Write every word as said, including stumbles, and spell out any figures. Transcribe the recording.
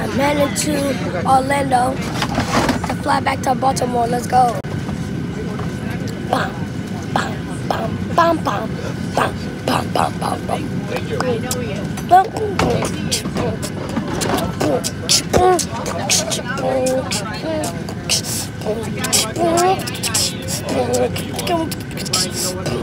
I'm headed to Orlando to fly back to Baltimore. Let's go. Bum, bum, bum, bum, bum, bum, bum, bum, bum, bum. Bum, bum, bum.